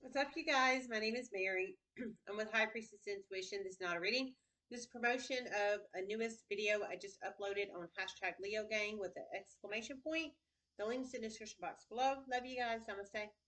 What's up, you guys? My name is Mary. I'm with High Priestess Intuition. This is not a reading. This is promotion of a newest video I just uploaded on hashtag Leo Gang with an exclamation point. The link's in the description box below. Love you guys. Namaste.